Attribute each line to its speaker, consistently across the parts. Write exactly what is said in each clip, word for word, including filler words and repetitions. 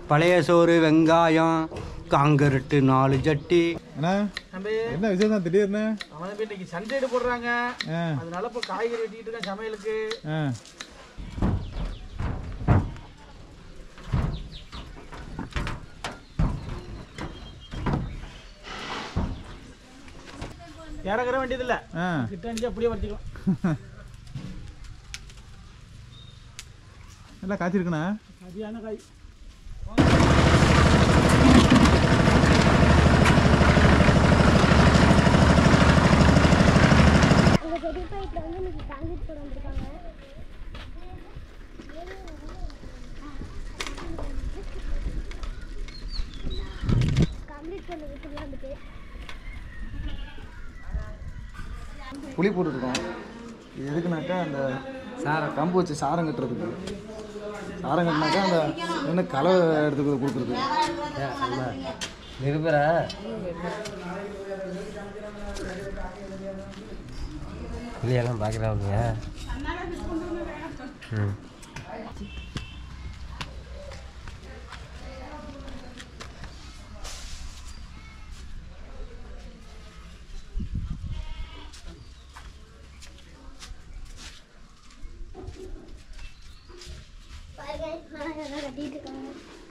Speaker 1: பழைய சோறு வெங்காயம் காங்கரட்டு நாலு ஜட்டி.
Speaker 2: என்ன விஷயம் திடீர்னு
Speaker 3: அவன் இன்னைக்கு சண்டே போடுறாங்க, அதனால இப்போ காய்கறி வெட்டிட்டு இருக்கேன் சமையலுக்கு. இறக்குற வேண்டியது இல்ல, கிட்ட அடிச்சு அப்படியே வச்சுக்கலாம்.
Speaker 2: எல்லாம் காய்ச்சிருக்கண்ணா,
Speaker 3: சரியான காய்.
Speaker 4: புளி போட்டுருக்கோம். இது எதுக்குனாக்கா அந்த சாரம் கம்பு வச்சு சாரம் கட்டுறதுக்கு. சாரம் கட்டினாக்கா அந்த என்ன களை எடுத்து கொடுக்குறது.
Speaker 1: நிருபர இல்லையெல்லாம் பார்க்குறாங்க. ம்
Speaker 5: கட்டிட்டு இருக்காங்க.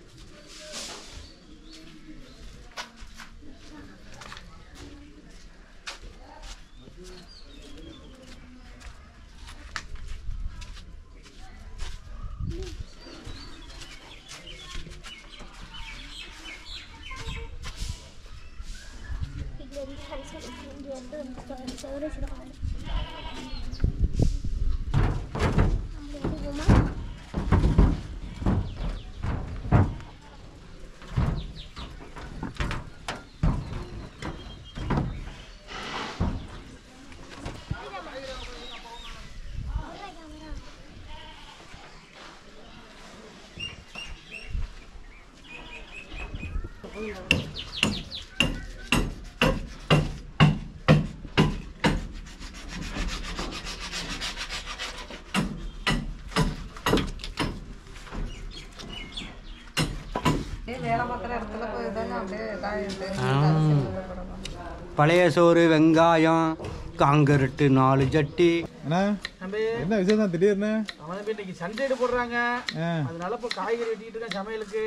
Speaker 1: பழைய சோறு வெங்காயம் காங்கரட்டு நாலு ஜட்டி.
Speaker 2: என்ன விஷயம் திடீர்னு
Speaker 3: அவன் இன்னைக்கு சண்டே போடுறாங்க, அதனால இப்போ காய்கறி வெட்டிட்டு இருக்கேன் சமையலுக்கு.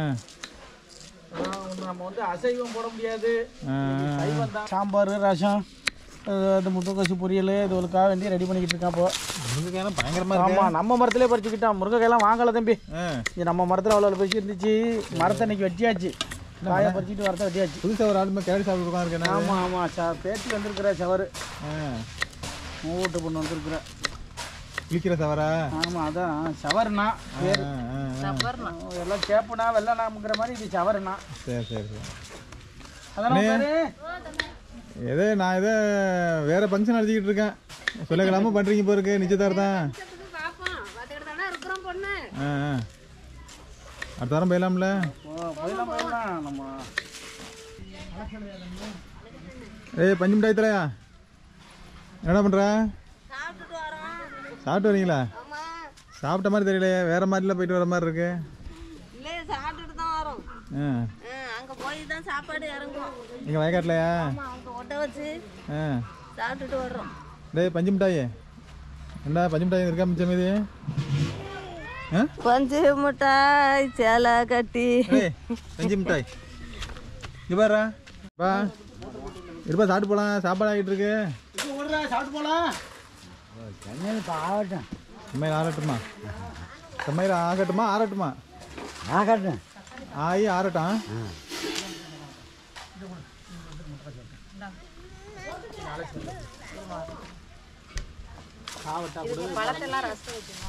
Speaker 3: நம்ம வந்து அசைவம் போட முடியாது, சைவம் தான். சாம்பார், ரசம், அந்த முருங்கைக்காய் பொரியல் இதுகளுக்காக வேண்டி ரெடி பண்ணிக்கிட்டு இருக்கான். இப்போ
Speaker 2: முருங்கைக்காயெல்லாம் பயங்கரமாக இருக்கு.
Speaker 3: ஆமாம், நம்ம மரத்துலேயே பறிச்சுக்கிட்டான். முருங்கைக்காயெல்லாம் வாங்கலை தம்பி. இது நம்ம மரத்தில் அவ்வளோ பறிச்சு இருந்துச்சு. மரத்தை இன்னைக்கு வெட்டியாச்சு, காயை பறிச்சுட்டு வரத்தை வெட்டியாச்சு.
Speaker 2: புதுசாக ஒரு ஆளுமே கேரட் சாப்பிட்டு இருக்கேன்.
Speaker 3: ஆமாம் ஆமாம், ச பேட்டில் வந்துருக்குற சவரு மூட்டு பொண்ணு வந்துருக்குற
Speaker 2: விற்கிற சவரா?
Speaker 3: ஆமாம், அதான் சவர்னா பேர். எல்லாம் சேப்புனா வெள்ளனாமுங்கிற மாதிரி இது சவர்னா.
Speaker 2: சரி சரி சரி.
Speaker 3: அதெல்லாம்
Speaker 2: ஏதோ நான் ஏதோ வேற ஃபங்க்ஷன் அடிச்சுக்கிட்டு இருக்கேன். சொல்லலாம பண்றீங்க போருக்கு நிச்சயதார்த்தம். ஆ ஆ அடுத்த வாரம் போயிடலாம்ல?
Speaker 3: போயிடலாம் போயிடலாம். நம்ம
Speaker 2: ஏய் பஞ்சு மிட்டாய் தலையா, என்ன பண்ற? சாப்பிட்டு வரீங்களா? சாப்பிட்ட மாதிரி தெரியலையே, வேற மாதிரிலாம் போயிட்டு வர மாதிரி இருக்கு. நீங்க வயக்காட்டுலையா? டேய் பஞ்சு மிட்டாய், என்ன பஞ்சு மிட்டாய் இருக்கா மிச்சம் மீதி?
Speaker 6: பஞ்சு மிட்டாய் சேலை கட்டி
Speaker 2: பஞ்சு மிட்டாய் இங்க பாரு பா, இருப்பா சாப்பிட்டு போலாம். சாப்பாடு ஆகிட்டு இருக்கு,
Speaker 3: சாப்பிட்டு போலாம்.
Speaker 2: ஆகட்டும். சமையல் ஆறட்டுமா? சமையல் ஆகட்டுமா ஆறட்டுமா?
Speaker 1: ஆகட்டும்.
Speaker 2: ஆகி ஆறட்டும்.
Speaker 6: பழத்தெல்லாம் ரசம் வைக்கணும்.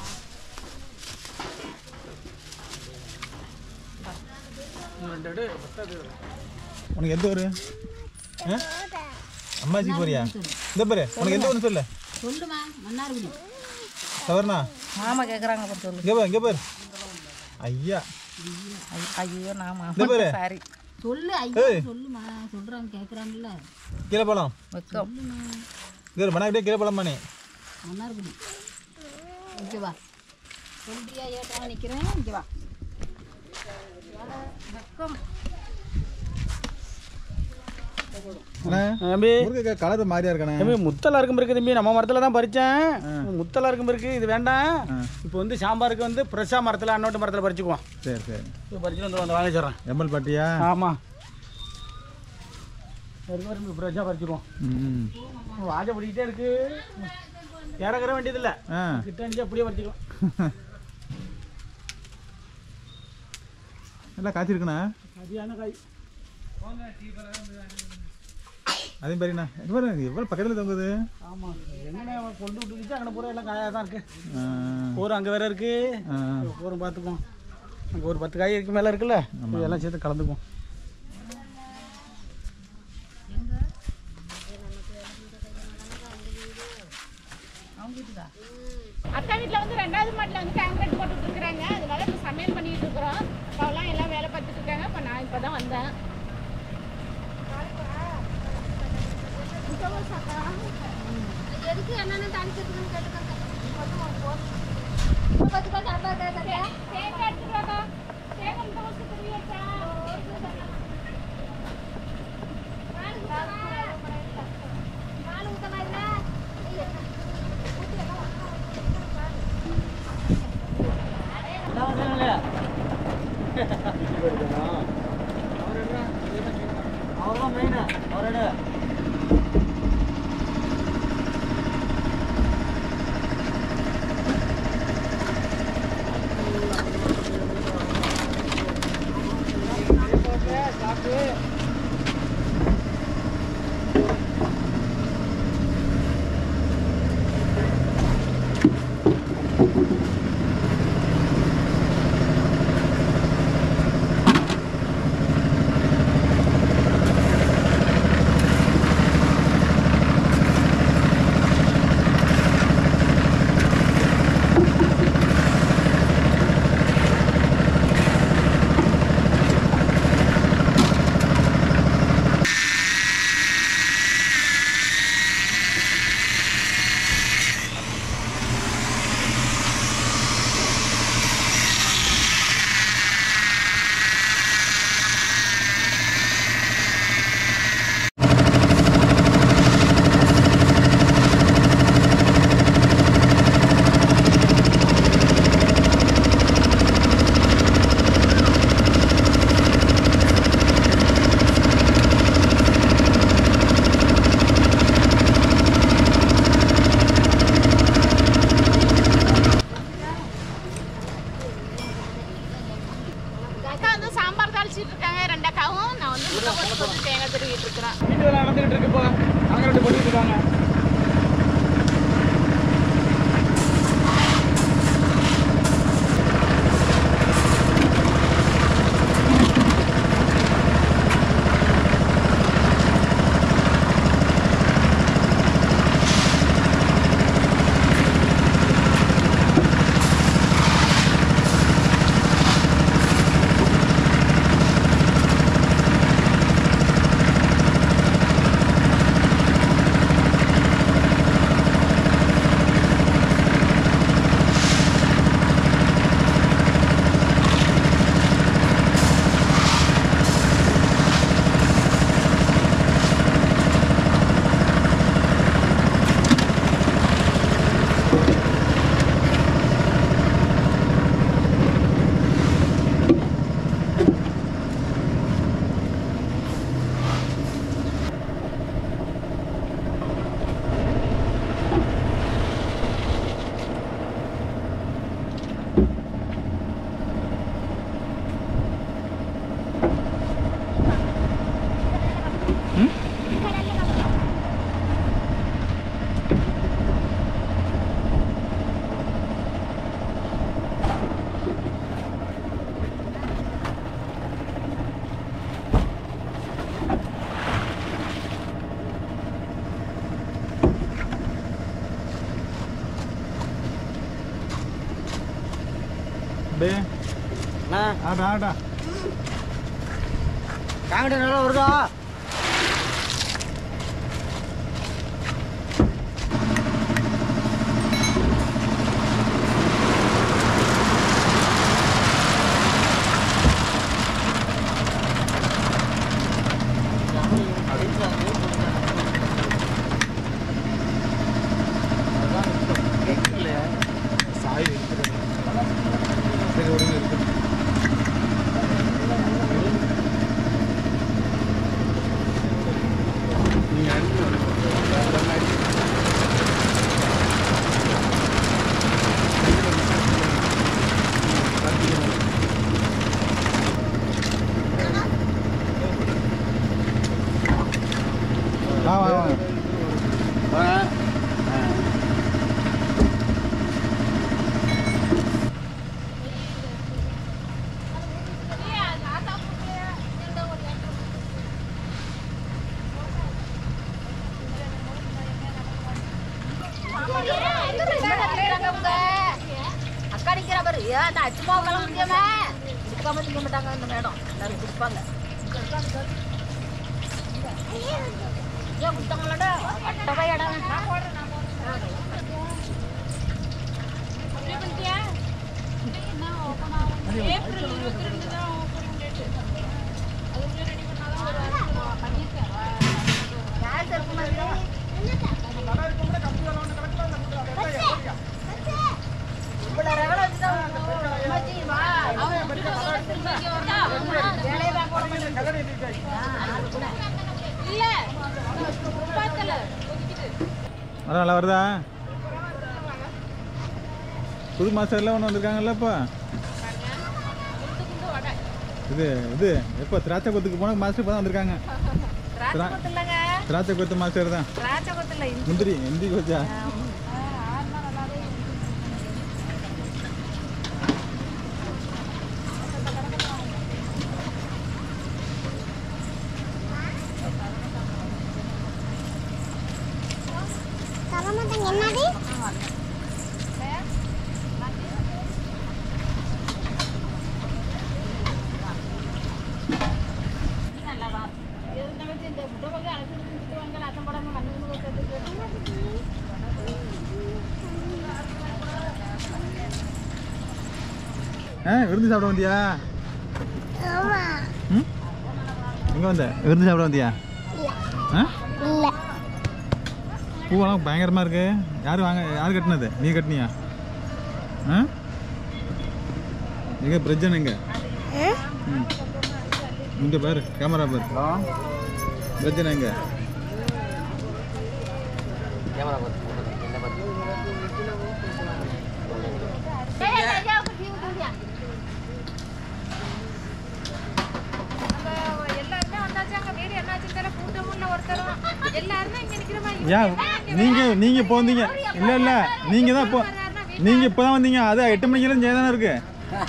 Speaker 2: உனக்கு எந்த ஊரு? அம்மாச்சி போறியா? இந்த பாரு, உனக்கு எந்த ஊரு சொல்லு.
Speaker 6: சொல்லுமா, மன்னார்குடி.
Speaker 2: சவர்ணா
Speaker 6: மாமா கேக்குறாங்க பாரு, சொல்லு.
Speaker 2: இங்க பாரு, இங்க பாரு. ஐயா
Speaker 6: ஐயோ நாமா சாரி
Speaker 7: சொல்லு. ஐயா சொல்லுமா, சொல்றாங்க கேக்குறாங்கல்ல.
Speaker 2: கீழே போலாம்.
Speaker 6: வெக்கம்
Speaker 2: இது மனாக்கிட்டே கீழே போலாமா? நீ
Speaker 7: மன்னார்குடி இங்க வா. சொல்லியா ஏட்டா நிக்கிறேன், இங்க வா.
Speaker 3: தம்பி
Speaker 2: கலர் மாதிரியா இருக்கானே
Speaker 3: தம்பி முத்தலா இருக்கும் இருக்கு தம்பி நம்ம மரத்துல தான் பறிச்சேன் முத்தலா இருக்கும் இருக்கு இது வேண்டாம் இப்போ வந்து சாம்பாருக்கு வந்து ஃப்ரெஷ்ஷாக மரத்தில் அன்னோட்டு மரத்தில் பறிச்சுக்குவோம்
Speaker 2: சரி சரி
Speaker 3: இப்போ பறிச்சுட்டு வந்து வந்து வாங்கி சொல்கிறேன்
Speaker 2: எம்எல் பாட்டியா
Speaker 3: ஆமாம் இருக்கு ஃப்ரெஷ்ஷாக பறிச்சுக்குவோம்
Speaker 2: ம்
Speaker 3: வாஜை பிடிக்கிட்டே இருக்கு இறக்குற வேண்டியதில்லை கிட்ட அடிச்சு அப்படியே பறிச்சுக்கலாம்
Speaker 2: எல்லாம் காய்ச்சிருக்குண்ணா
Speaker 3: சரியான காய்
Speaker 2: அதே மாதிரிண்ணா எவ்வளோ எவ்வளோ பக்கத்தில் தொங்குது
Speaker 3: ஆமாம் என்ன கொண்டு விட்டுருச்சு அங்கே பூரா எல்லாம் காயாக தான் இருக்கு போர் அங்கே வேற இருக்கு போரும் பார்த்துக்குவோம் அங்கே ஒரு பத்து காய் இருக்கு மேலே இருக்குல்ல இதெல்லாம் சேர்த்து கலந்துக்குவோம்
Speaker 6: அக்கா வீட்டில் வந்து ரெண்டாவது மாட்டில் வந்து காங்கிரீட் போட்டுட்டு இருக்கிறாங்க. அதனால இப்போ சமையல் பண்ணிட்டு இருக்கிறோம். அப்போலாம் எல்லாம் வேலை பார்த்துட்டு இருக்காங்க. இப்போ நான் இப்போ தான் வந்தேன்.
Speaker 5: எதுக்கு என்னென்ன தாளிக்கிறதுன்னு கேட்டுக்கோங்க.
Speaker 6: தேங்காய் எடுத்துருவாக்கா. தேங்காய் தோசை தெரியாச்சா?
Speaker 5: பால் ஊற்ற மாதிரி
Speaker 3: அவர்தான் மெயின் அவரோட நடந்துகிட்டு இருக்கு இப்போ காங்கிரீட் போட்டுட்டு இருக்காங்க.
Speaker 2: ஆட்டா ஆட்டா
Speaker 3: காங்கிரீட் நல்லா வருதா?
Speaker 7: ஐயா இந்த அச்சுமா கிளம்ப முடியாம கொடுக்காம திங்க மாட்டாங்க இந்த மேடம் எல்லாரும் கொடுப்பாங்க ஏன் கொடுத்தாங்களா ஒட்டவை இடம்
Speaker 6: ஏப்ரல் இருபத்தி ரெண்டு தான் ஓப்பனிங் டேட். அதுக்குள்ளே ரெடி பண்ணாதான் ஒரு வாரம் பண்ணியிருக்கேன்.
Speaker 7: யார் தரப்பு மாதிரி இவ்வளோ ரகலை வச்சுதான் வேலையை பார்க்க
Speaker 6: இல்லை பார்க்கல
Speaker 2: அதான் நல்லா வருதா? புது மாஸ்டர் எல்லாம் ஒன்று வந்திருக்காங்கல்ல இப்போ. இது இது எப்போ திராட்சை கொத்துக்கு போனால் மாஸ்டர் இப்போ தான் வந்திருக்காங்க. திராட்சை கொத்து மாஸ்டர் தான். முந்திரி முந்திரி கொத்தா? ஆ விருந்து சாப்பிட வந்தியா? ம் எங்கே வந்த? விருந்து சாப்பிட வந்தியா? ஆ பூவெல்லாம் பயங்கரமாக இருக்கு. யார் வாங்க யார் கட்டினது? நீ கட்டினியா? ஆ எங்கே பிரஜன் எங்க? ம் இங்கே பாரு கேமரா பாரு. பிரஜன் எங்க?
Speaker 8: கேமரா பாரு. என்ன பாரு?
Speaker 2: ஏன் நீங்கள் நீங்கள் இப்போ வந்தீங்க? இல்லை இல்லை நீங்கள் தான் இப்போ நீங்கள் இப்போ தான் வந்தீங்க. அது எட்டு மணிக்கெல்லாம் ஜெய தானே இருக்கு.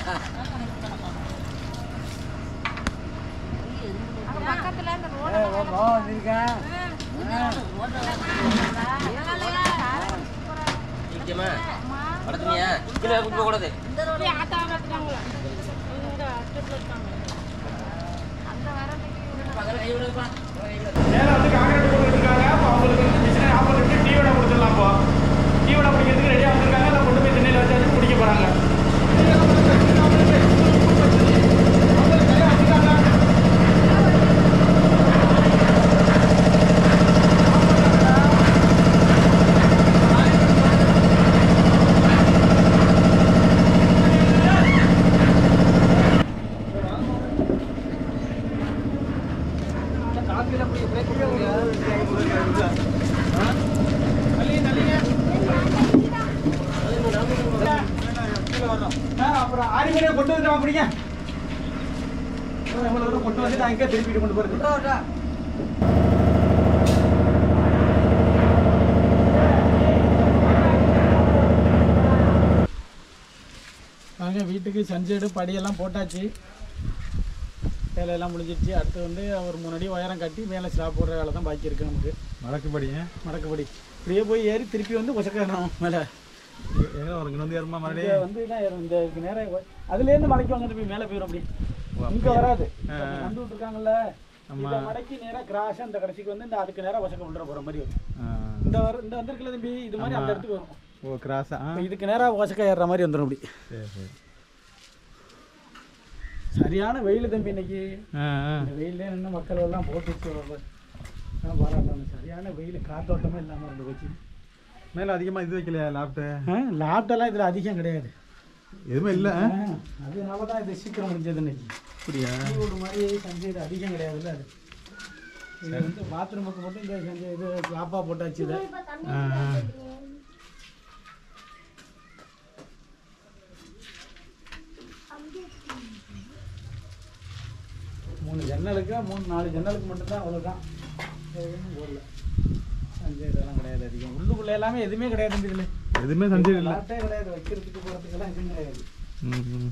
Speaker 8: படத்துனியா கீழே கூப்பிட கூடாது.
Speaker 3: மேலே வந்து காங்கிரீட் போட்டுருக்காங்க. அப்போ அவங்களுக்கு வந்து மிஷினை ஆஃப் பண்ணிட்டு டீ வடை கொடுத்துடலாம். இப்போ டீ வடை பிடிக்கிறதுக்கு ரெடியாக வந்திருக்காங்க. அதை கொண்டு போய் திண்ணையில் வச்சு பிடிக்க போகிறாங்க. அப்புறம் ஆறு மணியை கொண்டு வந்துட்டு அப்படிங்க கொண்டு வந்துட்டு அங்கே திருப்பிட்டு கொண்டு போகிறது. நாங்கள் வீட்டுக்கு சன்சைடு படியெல்லாம் போட்டாச்சு. வேலையெல்லாம் முடிஞ்சிடுச்சு. அடுத்து வந்து ஒரு மூணு அடி உயரம் கட்டி மேலே ஸ்லாப் போடுற வேலை தான் பாக்கி இருக்குது நமக்கு.
Speaker 2: மடக்குப்படி
Speaker 3: மடக்குப்படி இப்படியே போய் ஏறி திருப்பி வந்து உசக்கணும் மேலே
Speaker 2: வந்து ஏறுமா மறுபடியும்
Speaker 3: வந்து இந்த நேரம் அதுலேருந்து மலைக்கு வாங்க போய் மேலே போயிடும். அப்படி இங்கே வராது. நண்டு விட்டுருக்காங்கல்ல இந்த மலைக்கு நேராக கிராஸாக இந்த கடைசிக்கு வந்து இந்த அதுக்கு நேராக வசக்க கொண்டு போகிற மாதிரி வரும். இந்த வர இந்த வந்திருக்கல தம்பி இது மாதிரி அந்த இடத்துக்கு வரும்.
Speaker 2: ஓ கிராஸா
Speaker 3: இதுக்கு நேராக வசக்க ஏறுற மாதிரி வந்துடும். அப்படி சரியான வெயில் தம்பி இன்னைக்கு. இந்த வெயிலே நின்று மக்கள் எல்லாம் போட்டு பாராட்டணும். சரியான வெயில் காத்தோட்டமே இல்லாமல் இருந்து போச்சு.
Speaker 2: மேலே அதிகமாக இது வைக்கலையா லாப்ட்டு?
Speaker 3: லாப்டெல்லாம் இதில் அதிகம் கிடையாது.
Speaker 2: எதுவுமே இல்லை.
Speaker 3: அதனால தான் இது சீக்கிரம் முடிஞ்சது இன்னைக்கு.
Speaker 2: அப்படியா?
Speaker 3: ஒரு மாதிரி சஞ்சய் இது அதிகம் கிடையாதுல்ல. அது இது வந்து பாத்ரூமுக்கு மட்டும் இந்த சஞ்சய் இது லாப்பாக போட்டாச்சு. இதை மூணு ஜன்னலுக்கு மூணு நாலு ஜன்னலுக்கு மட்டும்தான் அவ்வளோதான். போடல சஞ்சய் இதெல்லாம் கிடையாது அதிகம். உள்ளுக்குள்ள எல்லாமே எதுவுமே கிடையாது. இதில்
Speaker 2: எதுவுமே சஞ்சய் இல்லை.
Speaker 3: லாட்டே கிடையாது. வைக்கிறதுக்கு போகிறதுக்கெல்லாம் எதுவும் கிடையாது.
Speaker 2: ம்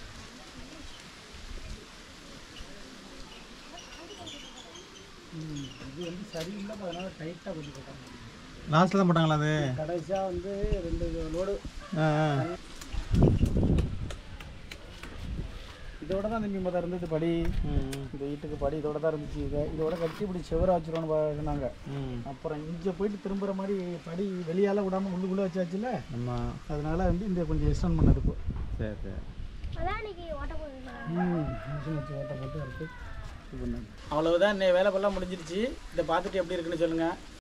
Speaker 3: ம் இது வந்து சரியில்லை, அதனால டைட்டாக கொஞ்சம் போட்டாங்க.
Speaker 2: லாஸ்ட்டில் தான் போட்டாங்களா அது?
Speaker 3: கடைசியாக வந்து ரெண்டு லோடு.
Speaker 2: ஆ ஆ.
Speaker 3: இதோட தான் தம்பி மொதல் இருந்தது படி. இந்த வீட்டுக்கு படி இதோட தான் இருந்துச்சு. இதை இதோட கட்டி இப்படி செவராக வச்சிருவோன்னு பார்க்குனாங்க. அப்புறம் இங்கே போயிட்டு திரும்புகிற மாதிரி படி வெளியால் விடாமல் உள்ளுக்குள்ளே வச்சாச்சுல.
Speaker 2: ஆமாம்.
Speaker 3: அதனால வந்து இந்த கொஞ்சம் எக்ஸ்டெண்ட் பண்ணது இப்போ.
Speaker 2: சரி சரி.
Speaker 3: ம் மிஷின் வச்சு ஓட்ட போட்டு இருக்கு. அவ்வளவுதான், இன்னைக்கு வேலை ஃபுல்லாக முடிஞ்சிருச்சு. இதை பார்த்துட்டு எப்படி இருக்குன்னு சொல்லுங்கள்.